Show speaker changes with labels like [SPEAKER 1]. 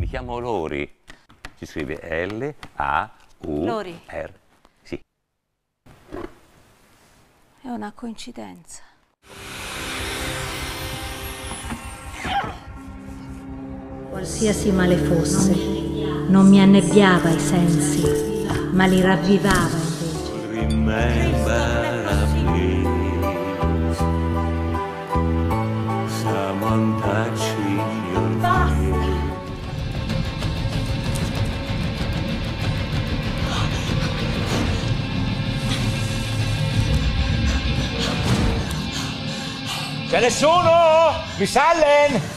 [SPEAKER 1] Mi chiamo Lori. Si scrive L-A-U-R.
[SPEAKER 2] Lori.
[SPEAKER 1] Sì.
[SPEAKER 2] È una coincidenza.
[SPEAKER 3] Qualsiasi male fosse, non mi annebbiava i sensi, ma li ravvivava invece.
[SPEAKER 4] Remember me, someone touching your face.
[SPEAKER 5] C'è nessuno? Miss Allen?